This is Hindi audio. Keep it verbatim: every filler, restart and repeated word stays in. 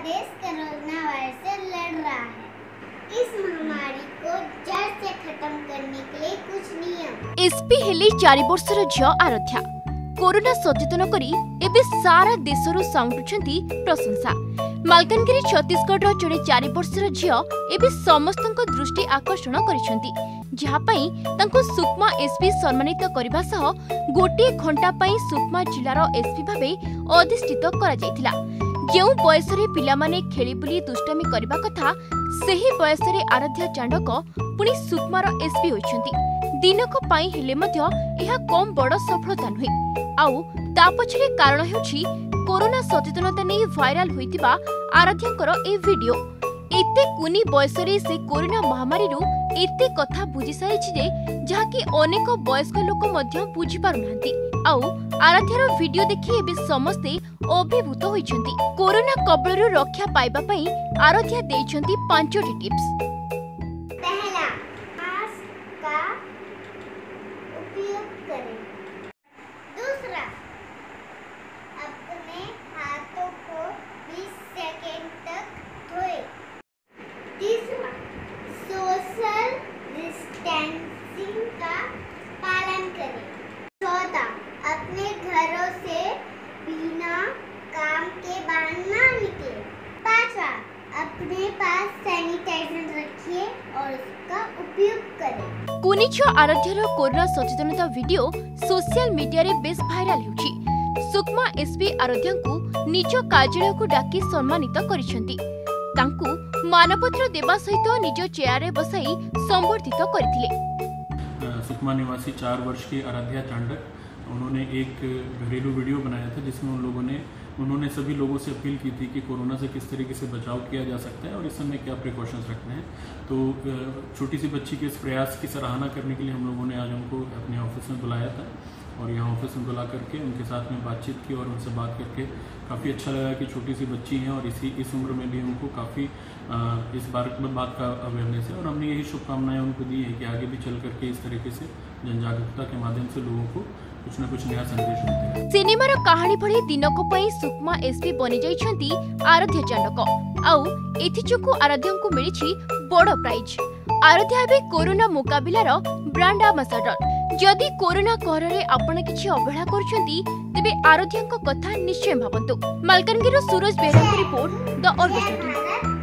देश कोरोना वायरस से लड़ रहा है। इस महामारी को जड़ से खत्म करने के लिए कुछ नियम। एसपी हेले चार वर्षर झियो आराध्या कोरोना सचेतन करी एबे सारा देशरू साउंटुछंती प्रशंसा। मालकानगिरी छत्तीसगढ़ जड़े चार वर्षर झियो एबे समस्तक दृष्टि आकर्षण करिसंती, जहा पई तांको सुकमा एसपी सम्मानित करबा सह गोटे घंटा पई सुकमा जिलार एसपी भाबे अधिष्ठित करा जायतिला। जेउ बयसरे पिलामाने खेली बुली दुष्टामी करबा कथा सेही बयसरे आराध्या चांडक पुणी सुकमार एसपी होइछंती। दिनक पाई हेले मध्य एहा कम बड़ सफलता नुहे। आउ ता पछरे कारण हेउछि कोरोना सचेतनता नै भाइराल होइतिबा आराध्यांकर ए वीडियो। एते कुनी बयसरे से कोरोना महामारी रु एते कथा बुझी सारिछि जे जहाकी अनेक वयस्क लोक मध्य बुझी पारु नांती। आउ आराध्यार वीडियो देखि एबे समस्ते अभिभूत होइछंती। कोरोना कबळरु रक्षा पाइबा पई आराध्या देइछंती पांचटी टिप्स। पहला, मास्क का उपयोग करें। दूसरा, अपने हाथों को बीस सेकंड तक धोएं। तीसरा, सोशल डिस्टेंसिंग का पालन करें। चौथा, अपने घरों से बिना काम के बाहर ना निकले। पांचवा, अपने पास सैनिटाइजर रखिए और उसका उपयोग करें। कुनिछ आराध्यार कोरोना सचेतनता वीडियो सोशल मीडिया रे बेस भाइराल हेउछि। सुकमा एसपी आराध्यांकु निज कार्यालय को डाकी सम्मानित करिसंती। तांकु मानपत्र देबा सहित निज चेयर रे बसाई संबर्धित करथिले। सुकमा निवासी चार वर्ष की आराध्या चांडक, उन्होंने एक घरेलू वीडियो बनाया था जिसमें उन लोगों ने उन्होंने सभी लोगों से अपील की थी कि कोरोना से किस तरीके से बचाव किया जा सकता है और इस समय क्या प्रिकॉशंस रखने हैं। तो छोटी सी बच्ची के इस प्रयास की सराहना करने के लिए हम लोगों ने आज उनको अपने ऑफिस में बुलाया था और यहाँ ऑफिस में बुला करके उनके साथ में बातचीत की और उनसे बात करके काफ़ी अच्छा लगा कि छोटी सी बच्ची हैं और इसी इस उम्र में भी उनको काफ़ी इस बार बात का अवेयरनेस है और हमने यही शुभकामनाएं उनको दी है कि आगे भी चल करके इस तरीके से जन जागरूकता के माध्यम से लोगों को कुछ न कुछ नया संदेश मिलते हैं। सिनेमार कहानी भली दिनक पई सुकमा एसपी बनि जाइछंती आराध्या चांडक। आउ एथिचुकु आराध्यांकु मिलिछि बड़ प्राइज। आराध्या एबे कोरोना मुकाबिलार ब्रांड एम्बेसडर। जदि कोरोना कहरे आपण किछि अवहेला करछंती तेबे आराध्यांक कथा निश्चय भाबंतु। मालकानगिरी सूरज बेहरा रिपोर्ट द ऑर्गेस्ट्रा।